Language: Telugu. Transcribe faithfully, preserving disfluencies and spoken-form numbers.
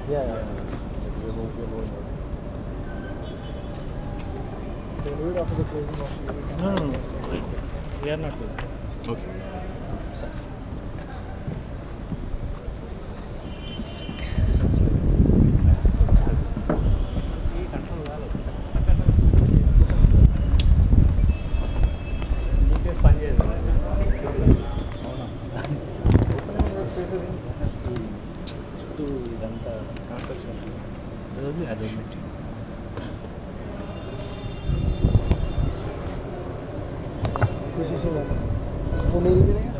Yeah, yeah, yeah. We move, we move. They do it after the closing of the... No, no, no. We are not doing. Okay. Sir. GPS పని చేయదు. అవునా? స్పేస్ అది చుట్టూ ఇదంతా కన్స్ట్రక్షన్స్ అది అది खुशी से वो मेरी भी नहीं